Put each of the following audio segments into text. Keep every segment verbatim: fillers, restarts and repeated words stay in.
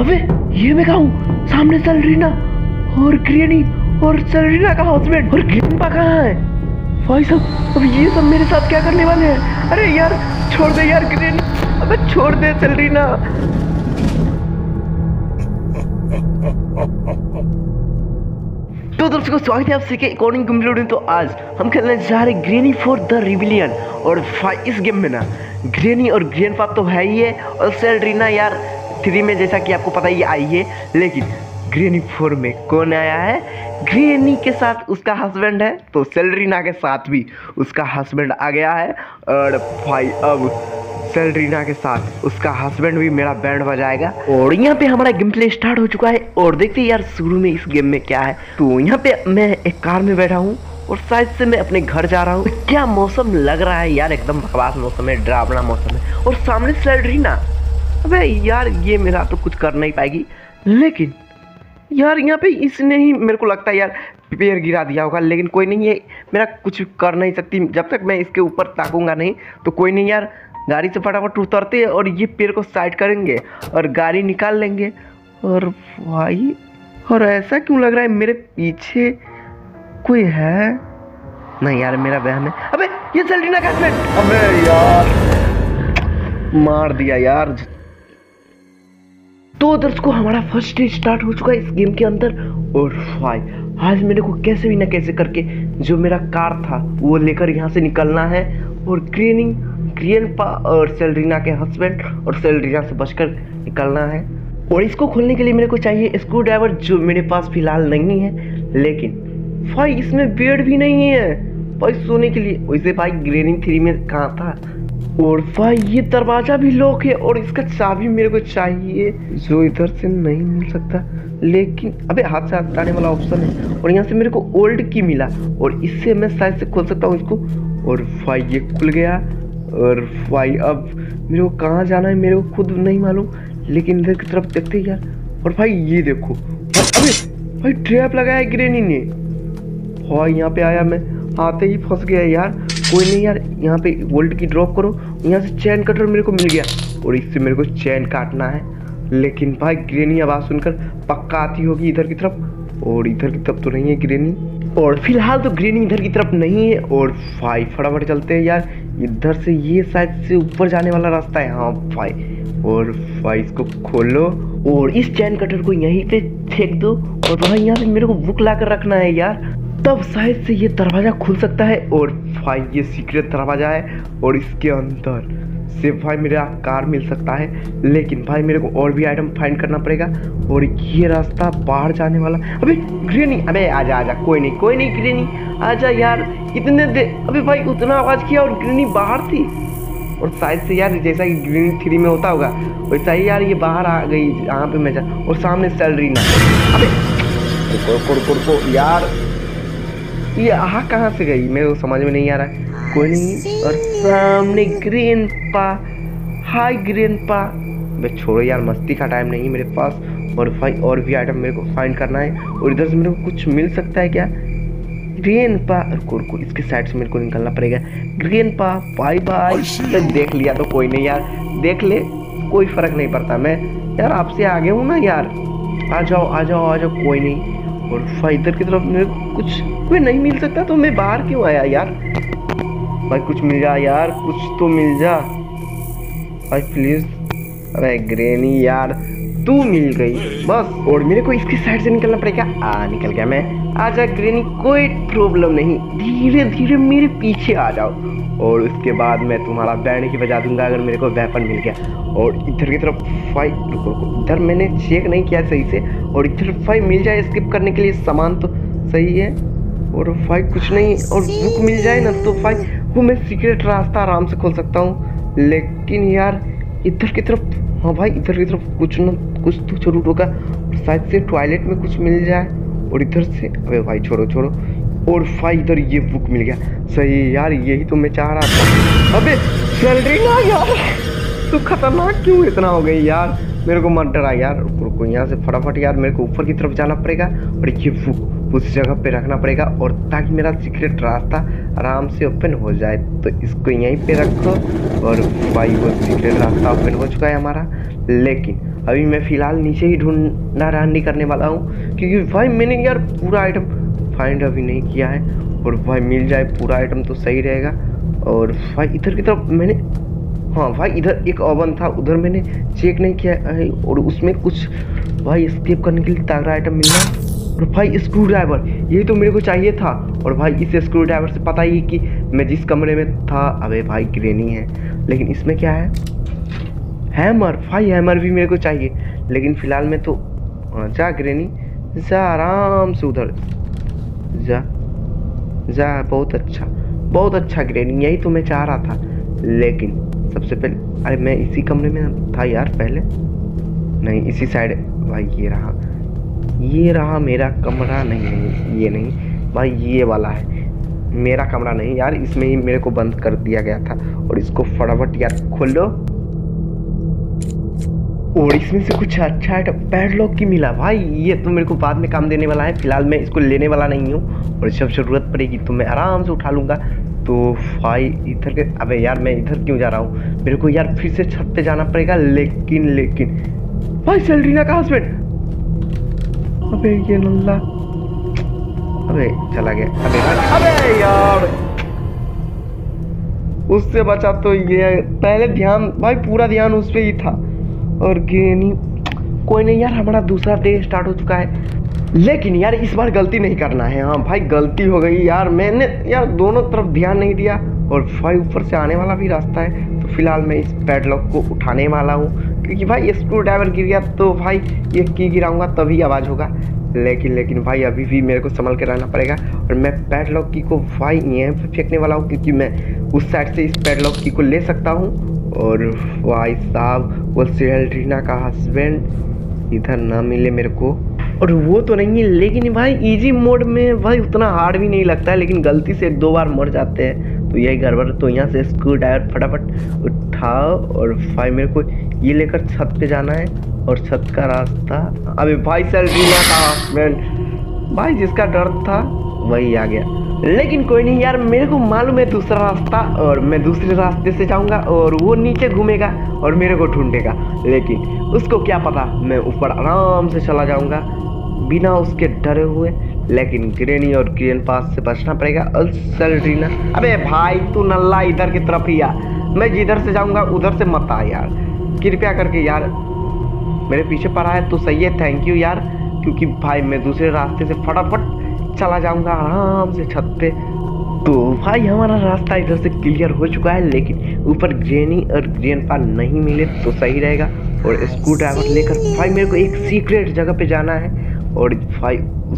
अबे ये मैं कहा हूँ, सामने सेलेरिना और ग्रैनी और सेलेरिना का हस्बैंड और ग्रैंडपा कहाँ है भाई साहब। अब ये सब मेरे साथ क्या करने वाले हैं? अरे यार छोड़ दे यार ग्रैनी, अबे छोड़ दे सेलेरिना। तो दोस्तों स्वागत है आप सभी के अकॉर्डिंग कंप्लीट में। तो आज हम खेलने जा रहे ग्रैनी फॉर द रिबिलियन। और भाई इस गेम में ना ग्रैनी और ग्रैंडपा तो है ही है, और सेलेरिना यार थ्री में जैसा कि आपको पता ही आई है, लेकिन ग्रैनी फोर में कौन आया है? ग्रैनी के साथ उसका हस्बैंड है, तो सेलेरिना के साथ भी उसका हस्बैंड आ गया है। और भाई अब सेलेरिना के साथ उसका हस्बैंड भी मेरा बैंड बजाएगा। और यहाँ पे हमारा गेम प्ले स्टार्ट हो चुका है, और देखते हैं यार शुरू में इस गेम में क्या है। तो यहाँ पे मैं एक कार में बैठा हूँ और शायद से मैं अपने घर जा रहा हूँ। क्या मौसम लग रहा है यार, एकदम बकवास मौसम है, डरावना मौसम है। और सामने सेलेरिना, अबे यार ये मेरा तो कुछ कर नहीं पाएगी, लेकिन यार यहाँ पे इसने ही मेरे को लगता है यार पेड़ गिरा दिया होगा। लेकिन कोई नहीं, ये मेरा कुछ कर नहीं सकती जब तक मैं इसके ऊपर ताकूंगा नहीं। तो कोई नहीं यार, गाड़ी से फटाफट उतरते हैं और ये पेड़ को साइड करेंगे और गाड़ी निकाल लेंगे। और भाई और ऐसा क्यों लग रहा है मेरे पीछे कोई है? नहीं यार मेरा बहन है। अबे ये सेलेरिना का हस्बैंड, अबे यार मार दिया यार। तो दर्शकों हमारा फर्स्ट डे स्टार्ट हो चुका है इस गेम के अंदर। और भाई आज मेरे को कैसे भी ना कैसे करके जो मेरा कार था वो लेकर यहाँ से निकलना है, और ग्रैनी ग्रैंडपा और सेलेरिना के हस्बैंड और सेलेरिना से बचकर निकलना है। और इसको खोलने के लिए मेरे को चाहिए स्क्रू ड्राइवर, जो मेरे पास फिलहाल नहीं है। लेकिन भाई इसमें बेड भी नहीं है भाई सोने के लिए। वैसे भाई ग्रैनी थ्री में कहाँ था? और भाई ये दरवाजा भी लॉक है, और इसका चाबी मेरे को चाहिए जो इधर से नहीं मिल सकता। लेकिन अबे हाथ से हटाने वाला ऑप्शन है, और यहाँ से मेरे को ओल्ड की मिला, और इससे मैं शायद से खोल सकता हूँ इसको। और भाई ये खुल गया। और भाई अब मेरे को कहाँ जाना है मेरे को खुद नहीं मालूम, लेकिन इधर की तरफ देखते ही यार। और भाई ये देखो, अबे भाई ट्रैप लगाया है ग्रैनी ने। भाई यहाँ पे आया मैं, आते ही फंस गया यार। कोई नहीं यार, यहाँ पे वोल्ट की ड्रॉप करो। यहाँ से चैन कटर मेरे को मिल गया, और इससे मेरे को चैन काटना है। लेकिन भाई ग्रैनी आवाज़ सुनकर पक्का आती होगी इधर की तरफ, और इधर की तरफ तो नहीं है ग्रैनी। और फिलहाल तो ग्रैनी इधर की तरफ नहीं है। और भाई फटाफट चलते हैं यार, इधर से ये शायद से ऊपर जाने वाला रास्ता है। हाँ भाई, और भाई इसको खोलो और इस चैन कटर को यहीं पे फेंक दो। और भाई यहाँ पे मेरे को बुक ला कर रखना है यार, तब शायद से ये दरवाजा खुल सकता है। और भाई ये सीक्रेट दरवाजा है, और इसके अंदर से भाई मेरा कार मिल सकता है। लेकिन भाई मेरे को और भी आइटम फाइंड करना पड़ेगा। और ये रास्ता बाहर जाने वाला। अबे ग्रैनी, अबे आजा आजा, कोई नहीं कोई नहीं ग्रैनी आजा यार, इतने दे। अबे भाई उतना आवाज़ किया और ग्रैनी बाहर थी। और शायद से यार जैसा कि ग्रैनी थ्री में होता होगा वैसा ही यार ये बाहर आ गई यहाँ पे मैं जा। और सामने सेलेरिना, अबे रुको रुको रुको यार, ये आहा कहाँ से गई मेरे को समझ में नहीं आ रहा है। कोई नहीं। और सामने ग्रैंडपा, हाय ग्रैंडपा। मैं छोड़ो यार, मस्ती का टाइम नहीं मेरे पास। और भाई और भी आइटम मेरे को फाइंड करना है, और इधर से मेरे को कुछ मिल सकता है क्या? ग्रैंडपा, रुको रुको इसके साइड से मेरे को निकलना पड़ेगा। Grandpa bye bye. देख लिया तो कोई नहीं यार, देख ले कोई फर्क नहीं पड़ता, मैं यार आपसे आगे हूँ ना यार। आ जाओ आ जाओ आ जाओ, कोई नहीं। और भाई इधर की तरफ मेरे को कुछ कोई नहीं मिल सकता, तो मैं बाहर क्यों आया यार? भाई कुछ मिल जा यार, कुछ तो मिल जा भाई प्लीज। अरे ग्रैनी यार तू मिल गई बस। और मेरे को इसकी साइड से निकलना पड़ेगा। आ निकल गया मैं। आजा ग्रैनी, कोई प्रॉब्लम नहीं, धीरे धीरे मेरे पीछे आ जाओ, और उसके बाद मैं तुम्हारा बैंड ही बजा दूंगा अगर मेरे को वेपन मिल गया। और इधर की तरफ फाइट, रुको रुको इधर मैंने चेक नहीं किया सही से। और इधर फाइट मिल जाए स्किप करने के लिए सामान तो सही है। और फाइट कुछ नहीं, और बुक मिल जाए ना तो फाइट वो मैं सीक्रेट रास्ता आराम से खोल सकता हूँ। लेकिन यार इधर की तरफ, हाँ भाई इधर की तरफ कुछ ना कुछ तो जरूर होगा। शायद से टॉयलेट में कुछ मिल जाए। और इधर से, अबे भाई छोड़ो छोड़ो। और भाई इधर ये बुक मिल गया, सही यार यही तो मैं चाह रहा था। अबे सेलेरिना यार तू खतरनाक क्यों इतना हो गई यार? मेरे को मत डरा यार, रुको यहाँ से फटाफट यार मेरे को ऊपर की तरफ जाना पड़ेगा और ये बुक उस जगह पे रखना पड़ेगा, और ताकि मेरा सीक्रेट रास्ता आराम से ओपन हो जाए। तो इसको यहीं पे रखो, और भाई वो सीक्रेट रास्ता ओपन हो चुका है हमारा। लेकिन अभी मैं फ़िलहाल नीचे ही ढूंढना रांडी करने वाला हूँ, क्योंकि भाई मैंने यार पूरा आइटम फाइंड अभी नहीं किया है, और भाई मिल जाए पूरा आइटम तो सही रहेगा। और भाई इधर की तरफ मैंने, हाँ भाई इधर एक ओवन था, उधर मैंने चेक नहीं किया है, और उसमें कुछ भाई स्केप करने के लिए तगड़ा आइटम मिलना। और भाई स्क्रू ड्राइवर, यही तो मेरे को चाहिए था। और भाई इस स्क्रू ड्राइवर से पता ही कि मैं जिस कमरे में था, अबे भाई ग्रेनी है, लेकिन इसमें क्या है, हैमर। भाई हैमर भी मेरे को चाहिए, लेकिन फिलहाल में तो जा ग्रेनी जा आराम से उधर जा जा। बहुत अच्छा बहुत अच्छा ग्रेनी, यही तो मैं चाह रहा था। लेकिन सबसे पहले, अरे मैं इसी कमरे में था यार पहले, नहीं इसी साइड। भाई ये रहा ये रहा मेरा कमरा, नहीं नहीं ये नहीं भाई, ये वाला है मेरा कमरा। नहीं यार, इसमें ही मेरे को बंद कर दिया गया था। और इसको फटाफट यार खोलो, और इसमें से कुछ अच्छा है पैडलॉक की मिला। भाई ये तो मेरे को बाद में काम देने वाला है, फिलहाल मैं इसको लेने वाला नहीं हूँ, और जब जरूरत पड़ेगी तो मैं आराम से उठा लूँगा। तो भाई इधर के, अबे यार मैं इधर क्यों जा रहा हूँ, मेरे को यार फिर से छत पे जाना पड़ेगा। लेकिन लेकिन भाई सेल्ड्रीना का हस्बैंड, अबे ये नल्ला, अबे चला गया। अबे अबे यार उससे बचा तो ये, पहले ध्यान भाई पूरा ध्यान उस पे ही था। और ग्रेनी, कोई नहीं यार, हमारा दूसरा डे स्टार्ट हो चुका है। लेकिन यार इस बार गलती नहीं करना है। हाँ भाई गलती हो गई यार, मैंने यार दोनों तरफ ध्यान नहीं दिया। और भाई ऊपर से आने वाला भी रास्ता है, तो फिलहाल मैं इस पैडलॉक को उठाने वाला हूँ, क्योंकि भाई स्क्रू ड्राइवर गिर गया तो भाई ये की गिराऊंगा तभी आवाज़ होगा। लेकिन लेकिन भाई अभी भी मेरे को संभल के रहना पड़ेगा। और मैं पैडलॉक की को भाई यहाँ पे फेंकने वाला हूँ, क्योंकि मैं उस साइड से इस पैडलॉक की को ले सकता हूँ। और भाई साहब वो सेल्ड्रीना का हस्बैंड इधर ना मिले मेरे को, और वो तो नहीं है, लेकिन भाई इजी मोड में भाई उतना हार्ड भी नहीं लगता है, लेकिन गलती से एक दो बार मर जाते हैं तो यही गड़बड़। तो यहाँ से स्क्रू ड्राइवर फटाफट उठाओ, और भाई मेरे को ये लेकर छत पे जाना है। और छत का रास्ता, अबे भाई सेल्ड्रीना का हस्बैंड, भाई जिसका डर था वही आ गया। लेकिन कोई नहीं यार, मेरे को मालूम है दूसरा रास्ता, और मैं दूसरे रास्ते से जाऊंगा, और वो नीचे घूमेगा और मेरे को ढूंढेगा। लेकिन उसको क्या पता, मैं ऊपर आराम से चला जाऊंगा बिना उसके डरे हुए। लेकिन ग्रेनी और ग्रेन पास से बचना पड़ेगा। और सेल्ड्रीना, अबे भाई तू नल्ला इधर की तरफ ही आ, मैं जिधर से जाऊंगा उधर से मत आ यार, कृपया करके यार। मेरे पीछे पड़ा है तो सही है, थैंक यू यार, क्योंकि भाई मैं दूसरे रास्ते से फटाफट चला जाऊंगा आराम से छत पे। तो भाई हमारा रास्ता इधर से क्लियर हो चुका है, लेकिन ऊपर ग्रेनी और ग्रैंडपा नहीं मिले तो सही रहेगा। और स्क्रू ड्राइवर लेकर भाई मेरे को एक सीक्रेट जगह पे जाना है, और भाई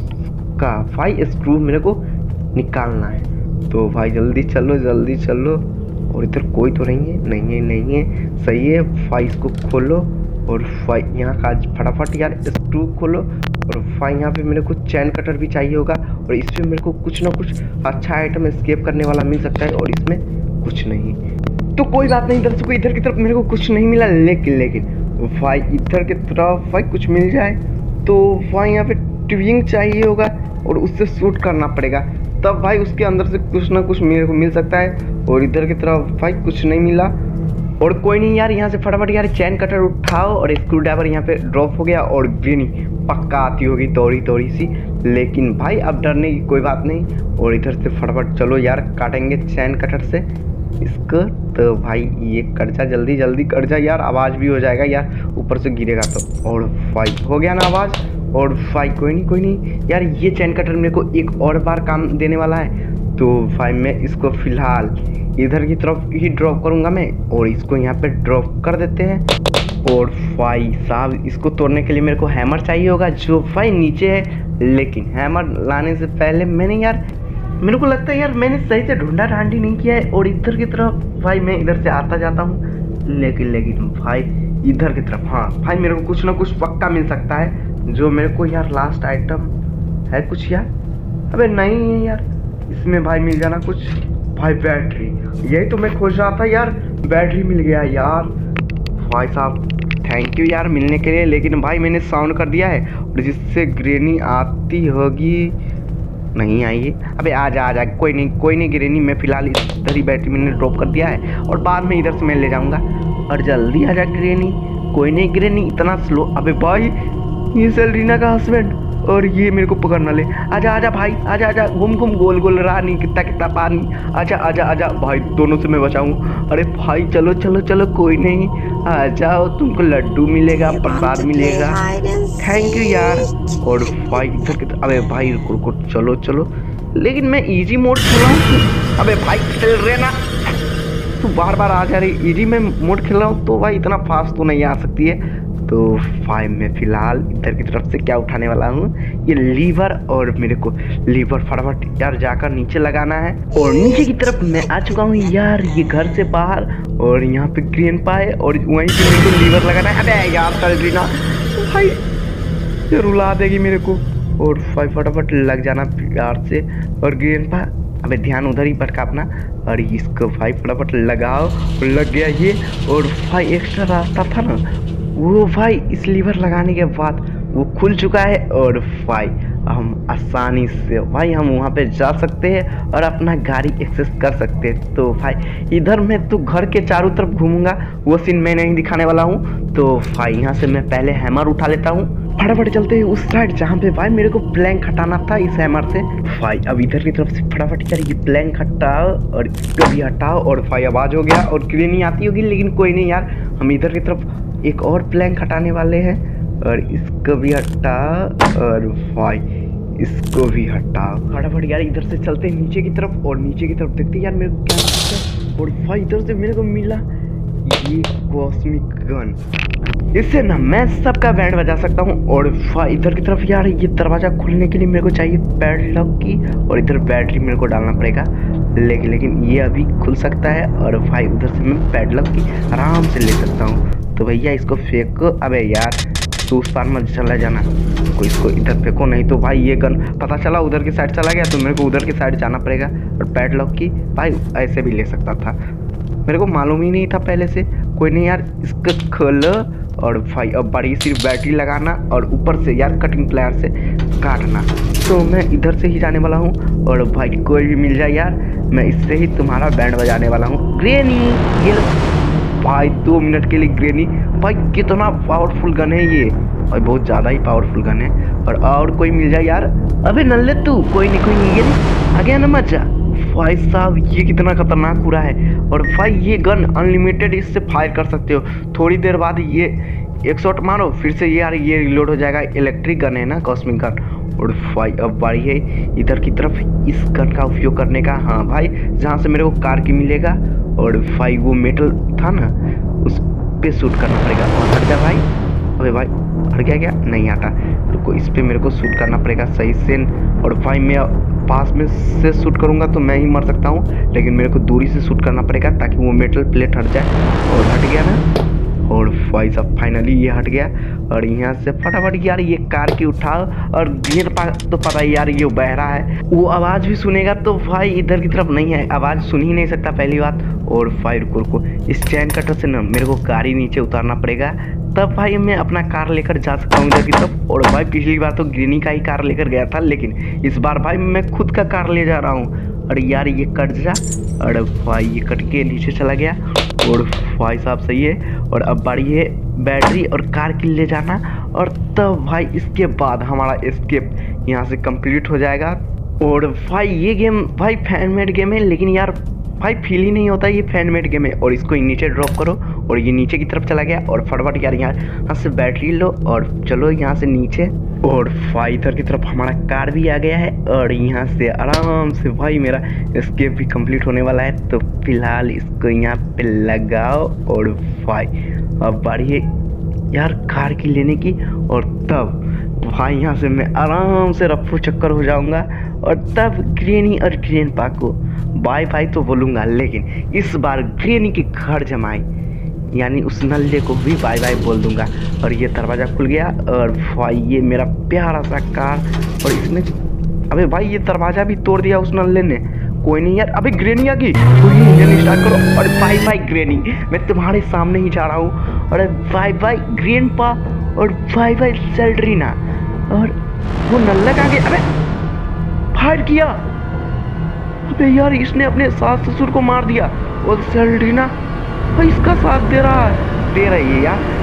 उसका भाई स्क्रू मेरे को निकालना है। तो भाई जल्दी चलो जल्दी चलो। और इधर कोई तो नहीं है, नहीं है नहीं है, सही है। भाई इसको खोलो, और भाई यहाँ का फटाफट यार स्क्रू खोलो। और भाई यहाँ पे मेरे को चैन कटर भी चाहिए होगा, और इसमें मेरे को कुछ ना कुछ अच्छा आइटम स्केप करने वाला मिल सकता है, और इसमें कुछ नहीं। तो कोई बात नहीं दर्शकों, इधर की तरफ मेरे को कुछ नहीं मिला, लेकिन लेकिन भाई इधर की तरफ भाई कुछ मिल जाए तो भाई यहाँ पे ट्विंग चाहिए होगा, और उससे शूट करना पड़ेगा, तब भाई उसके अंदर से कुछ ना कुछ मेरे को मिल सकता है। और इधर की तरफ भाई कुछ नहीं मिला। और कोई नहीं यार, यहाँ से फटाफट यार चैन कटर उठाओ, और स्क्रू ड्राइवर यहाँ पे ड्रॉप हो गया। और ग्रेनी पक्का आती होगी दौड़ी दौड़ी सी, लेकिन भाई अब डरने की कोई बात नहीं। और इधर से फटाफट चलो यार, काटेंगे चैन कटर से इसको। तो भाई ये कट जा, जल्दी जल्दी कट जा यार, आवाज़ भी हो जाएगा यार, ऊपर से गिरेगा तो। और भाई हो गया ना आवाज़। और भाई कोई नहीं कोई नहीं यार, ये चैन कटर मेरे को एक और बार काम देने वाला है। तो भाई मैं इसको फिलहाल इधर की तरफ ही ड्रॉप करूंगा मैं, और इसको यहाँ पे ड्रॉप कर देते हैं। और भाई साहब इसको तोड़ने के लिए मेरे को हैमर चाहिए होगा, जो भाई नीचे है। लेकिन हैमर लाने से पहले मैंने यार, मेरे को लगता है यार मैंने सही से ढूंढा ढांडी नहीं किया है। और इधर की तरफ भाई मैं इधर से आता जाता हूँ, लेकिन लेकिन भाई इधर की तरफ, हाँ भाई मेरे को कुछ ना कुछ पक्का मिल सकता है, जो मेरे को यार लास्ट आइटम है कुछ यार। अबे नहीं है यार, इसमें भाई मिल जाना कुछ। भाई बैटरी, यही तो मैं खोज रहा था यार, बैटरी मिल गया यार। भाई साहब थैंक यू यार मिलने के लिए, लेकिन भाई मैंने साउंड कर दिया है और जिससे ग्रेनी आती होगी, नहीं आई है। अबे आ जा आ जा, कोई नहीं कोई नहीं ग्रेनी, मैं फिलहाल इधर ही बैटरी मैंने ड्रॉप कर दिया है और बाद में इधर से मैं ले जाऊंगा। और जल्दी आ जा ग्रेनी, कोई नहीं ग्रेनी इतना स्लो। अबे भाई ये सेल्रीना का हस्बैंड, और ये मेरे को पकड़ना ले। आजा आजा भाई, आजा आजा, घूम घूम गोल गोल रानी, कितना कितना पानी, आजा आजा आजा भाई, दोनों से मैं बचाऊं। अरे भाई चलो चलो चलो, कोई नहीं, आ जाओ, तुमको लड्डू मिलेगा, प्रसाद मिलेगा, थैंक यू यार। और भाई इधर किधर, अबे भाई रुको रुको, चलो चलो, लेकिन मैं इजी मोड खेल रहा हूँ। अबे भाई खेल रहे ना तू, बार बार आ जा रही। इजी में मोड खेल रहा हूँ तो भाई इतना फास्ट तो नहीं आ सकती है। तो भाई मैं फिलहाल इधर की तरफ से क्या उठाने वाला हूँ, ये लीवर, और मेरे को लीवर फटाफट यार जाकर नीचे लगाना है। और नीचे की तरफ मैं आ चुका हूँ यार, ये घर से बाहर, और यहाँ पे ग्रीन पाए और वहीं पे मेरे को लीवर लगाना है। अबे यार सेल्रीना भाई ये रुला देगी मेरे को। और भाई फटाफट लग जाना प्यार से, और ग्रीन पा, अबे ध्यान उधर ही भटका अपना, और इसको भाई फटाफट लगाओ, और लग गया ये। और भाई एक्स्ट्रा रास्ता था ना वो भाई इस लीवर लगाने के बाद वो खुल चुका है, और भाई हम आसानी से भाई हम वहाँ पे जा सकते हैं और अपना गाड़ी एक्सेस कर सकते हैं। तो भाई इधर मैं तो घर के चारों तरफ घूमूंगा, वो सीन मैं नहीं दिखाने वाला हूँ। तो भाई यहाँ से मैं पहले हैमर उठा लेता हूँ, फटाफट चलते हैं उस साइड जहाँ पे भाई मेरे को प्लैंक हटाना था इस हैमर से। भाई अब इधर की तरफ से फटाफट यार ये प्लैंक हटाओ और इसको भी हटाओ, और भाई आवाज़ हो गया और ग्रेनी आती होगी, लेकिन कोई नहीं यार, हम इधर की तरफ एक और प्लैंक हटाने वाले हैं, और इसको भी हटाओ, और भाई इसको भी हटाओ फटाफट यार। इधर से चलते हैं नीचे की तरफ, और नीचे की तरफ देखते हैं यार मेरे को क्या मिलता है। और भाई इधर से मेरे को मिला ये कॉस्मिक गन, इससे ना मैं सबका बैंड बजा सकता हूँ। और भाई इधर की तरफ यार ये दरवाज़ा खुलने के लिए मेरे को चाहिए पैडलॉक की, और इधर बैटरी मेरे को डालना पड़ेगा, लेकिन लेकिन ये अभी खुल सकता है। और भाई उधर से मैं पैडलॉक की आराम से ले सकता हूँ। तो भैया इसको फेंको, अबे यार तू उस पार मत चला जाना, तो इसको इधर फेंको, नहीं तो भाई ये गन पता चला उधर की साइड चला गया तो मेरे को उधर की साइड जाना पड़ेगा। और पैडलॉक की भाई ऐसे भी ले सकता था, मेरे को मालूम ही नहीं था पहले से। कोई नहीं यार, इसको खोलो, और भाई अब बड़ी सी बैटरी लगाना, और ऊपर से यार कटिंग प्लेयर से काटना। तो मैं इधर से ही जाने वाला हूँ, और भाई कोई भी मिल जाए यार, मैं इससे ही तुम्हारा बैंड बजाने वाला हूँ। ग्रेनी ये भाई दो मिनट के लिए ग्रेनी, भाई कितना पावरफुल गन है ये, भाई बहुत ज़्यादा ही पावरफुल गन है। और और कोई मिल जाए यार, अबे नल्ले तू, कोई नहीं कोई नहीं, ये नहीं आ गया ना मजा। भाई साहब ये कितना खतरनाक पूरा है, और भाई ये गन अनलिमिटेड, इससे फायर कर सकते हो। थोड़ी देर बाद ये एक शॉट मारो, फिर से यार ये रिलोड हो जाएगा। इलेक्ट्रिक गन है ना, कॉस्मिक गन। और भाई अब बारी है इधर की तरफ इस गन का उपयोग करने का। हाँ भाई जहाँ से मेरे को कार की मिलेगा, और भाई वो मेटल था ना उस पे शूट करना पड़ेगा। और हट जा भाई, अबे भाई हट गया क्या, नहीं हटा, रुको इस पे मेरे को शूट करना पड़ेगा सही से। और भाई मैं पास में से शूट करूँगा तो मैं ही मर सकता हूँ, लेकिन मेरे को दूरी से शूट करना पड़ेगा ताकि वो मेटल प्लेट हट जाए। और हट गया ना, और भाई साहब फाइनली ये हट गया। और यहाँ से फटाफट यार ये कार की उठाओ, और गिर पा तो पता ही यार ये बह रहा है, वो आवाज़ भी सुनेगा तो भाई इधर की तरफ नहीं है, आवाज़ सुन ही नहीं सकता पहली बात। और भाई रुको रुको, इस चैन कटर से ना मेरे को कार ही नीचे उतारना पड़ेगा, तब भाई मैं अपना कार लेकर जा सकता हूँ इधर की तरफ। और भाई पिछली बार तो ग्रीनी का ही कार लेकर गया था, लेकिन इस बार भाई मैं खुद का कार ले जा रहा हूँ। और यार ये कट जा, और भाई ये कट के नीचे चला गया। और भाई साहब सही है। और अब बारी है बैटरी और कार की ले जाना, और तब भाई इसके बाद हमारा एस्केप यहाँ से कंप्लीट हो जाएगा। और भाई ये गेम भाई फैन मेड गेम है, लेकिन यार भाई फील ही नहीं होता ये फैन मेड गेम है। और इसको नीचे ड्रॉप करो, और ये नीचे की तरफ चला गया। और फटाफट यार यहाँ यहाँ से बैटरी लो, और चलो यहाँ से नीचे। और भाई इधर की तरफ हमारा कार भी आ गया है, और यहाँ से आराम से भाई मेरा एस्केप भी कंप्लीट होने वाला है। तो फिलहाल इसको यहाँ पे लगाओ, और भाई अब बारी है यार कार की लेने की। और तब भाई यहाँ से मैं आराम से रफ्फू चक्कर हो जाऊँगा, और तब ग्रेनी और ग्रेन पा को बाय बाय तो बोलूँगा, लेकिन इस बार ग्रेनी के घर जमाई यानी उस नल्ले को भी बाय बाय बोल दूंगा। और ये दरवाज़ा खुल गया, और भाई ये मेरा प्यारा सा कार। और इसने अबे भाई ये दरवाज़ा भी तोड़ दिया उस नल्ले ने, कोई नहीं यार। अबे ग्रेनी आ गई, कोई नहीं, इंजन स्टार्ट करो। और बाय बाय ग्रेनी, मैं तुम्हारे सामने ही जा रहा हूँ। और बाय बाय ग्रैंडपा, और बाय बाय सेल्ड्रीना। और वो नल्ला कहाँ गया? अबे फायर किया। अबे यार इसने अपने सास ससुर को मार दिया। और सेल्ड्रीना भाई इसका साथ दे रहा है, दे रही है यार।